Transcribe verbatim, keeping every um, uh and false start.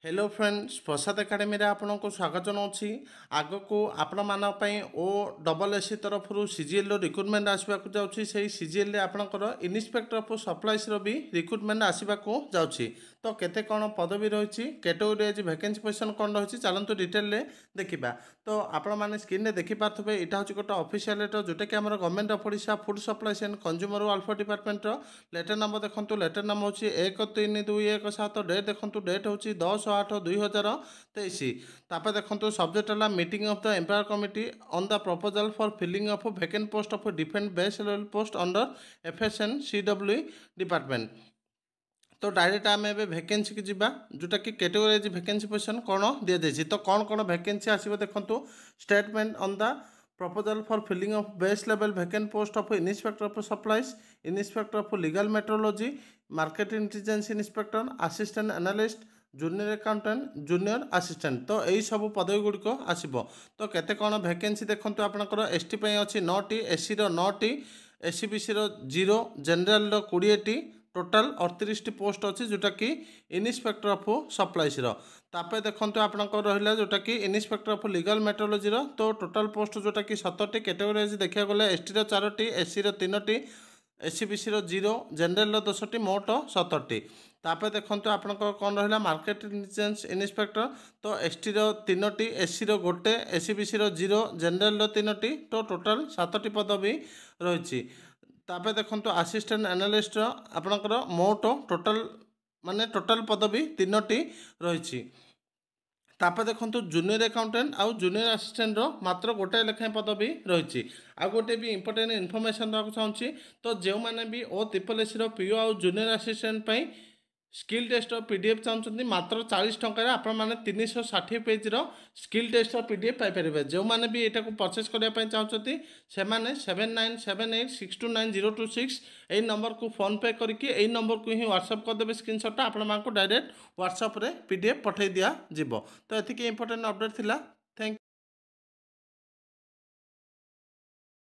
Hello friends प्रसाद academy आपन को स्वागत जनाऊँगी आग को आपण मान ओ डबल एससी तरफ सीजीएल रिक्रुटमेंट आसवाक जाऊँगी से सीजीएल आपणकर इन्स्पेक्टर ऑफ सप्लाइज भी रिक्रुटमेंट आसवाक जाऊँगी तो केते कौन पदवी रही कैटेगोरी आज वैकेंसी पोजिशन कौन रही चलतु डिटेल देखा तो आपण मैंने स्क्रीन में देखिपे यहाँ हूँ गोटे ऑफिशियल लेटर जोटा कि आम government of Odisha food supplies and consumer welfare department letter number देखो लेटर नंबर हूँ एक तीन दुई एक सात डेट देखो डेट हूँ दस आठ दुई हजार तेईस तापर देखो सब्जेक्ट है meeting of the employer committee on the proposal for filling of vacant post of defence base level post under FSN CW department. तो डायरेक्ट आम ए वैकेंसी की जीवा जोटा कि कैटेगोरी वैकेंसी पोजिशन कौन दि जाए तो कौन कौन वैकेंसी आसो देखो statement on the proposal for filling of base level vacant post of inspector of supplies inspector of legal metrology market intelligence inspector assistant analyst junior accountant junior assistant तो यही सब पदवी गुड़िक आसो तो केते कौन वैकेंसी देखो आपंकर एस टी अच्छी नौटी एससी नौटी एससी बीसी जीरो जेनराल कोड़े टोटाल अड़तीस पोस्ट अच्छी जोटा कि इन्स्पेक्टर ऑफ सप्लाइज तापर देखो आपंकर रहा जोटा कि इन्स्पेक्टर ऑफ लीगल मेट्रोलॉजी तो टोटाल पोस्ट जोटा कि सतरटी कैटेगोरी देखा गले एस टी चारोटी एससी तीनोटी एससी बीसी जीरो जेनराल दसटी मोट सतरटी तापर देखो आपंकर कौन रहा मार्केट इंटेलिजेंस इंस्पेक्टर तो एस टी तीनोटी एससी गोटे एससी बीसी जीरो जेनराल तीनोटी तो टोटाल सातटी पदवी रही तापर देखो असिस्टेंट एनालिस्ट आपणकर मोट टोटाल माने टोटाल पदवी तीनोटी रही तापर देखो जूनियर अकाउंटेंट आउ जूनियर असिस्टेंट मात्र गोटे लेखाएं पदवी रही आ गोटे भी इंपोर्टेंट इनफॉरमेशन देवाक चाहूँगी तो जो मैंने भी ओ ट्रिपल एसी पीओ आउ junior assistant skill test PDF चाहते मात्र चालीस टकर आपने तीन सौ षाठी page skill test PDF paper जो मैंने भी यहाँ परचेस करने चाहते से seven nine seven eight six two nine zero two six यही नंबर को फोन पे करके यही नंबर को ही व्हाट्सएप करदे स्क्रीनशॉट आप डायरेक्ट व्हाट्सएप रे पीडीएफ पठे दिया तो ये इंपोर्टेंट अपडेट थिला। थैंक